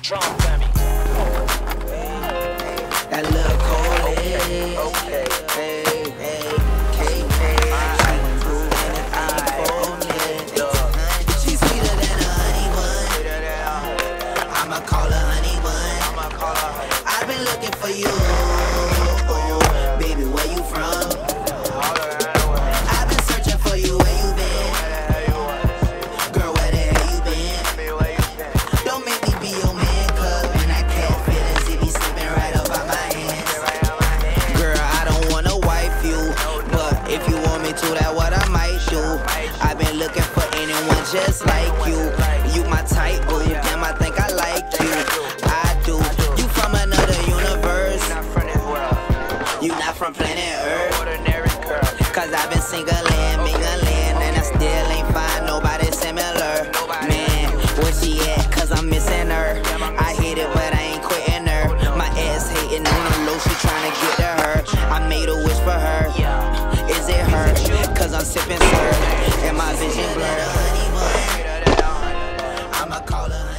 Drum family. That little cold Okay. She's sweeter than a honey bun. I'ma call her honey bun. I've been looking for you. Baby, where you from? I've been searching for you. Where you been? Girl, where the hell you been? Don't make me be your man, cause when I catch feelings, it be slipping right up out my hands. Girl, I don't wanna wife you, but if you want me to, that's what I might do. I've been looking for anyone just like you. You my type, boo. Damn, I think I like you. I do. You from another universe. You not from planet Earth. Cause I've been singling, mingling, and I still ain't find nobody similar. Man, where she at? Cause I'm missing her. I hate it, but I ain't quitting her. My ass hating on the low, she trying to get to her. I made a wish for her. Is it her? Cause I'm sipping syrup and my vision blurred. I'ma call her.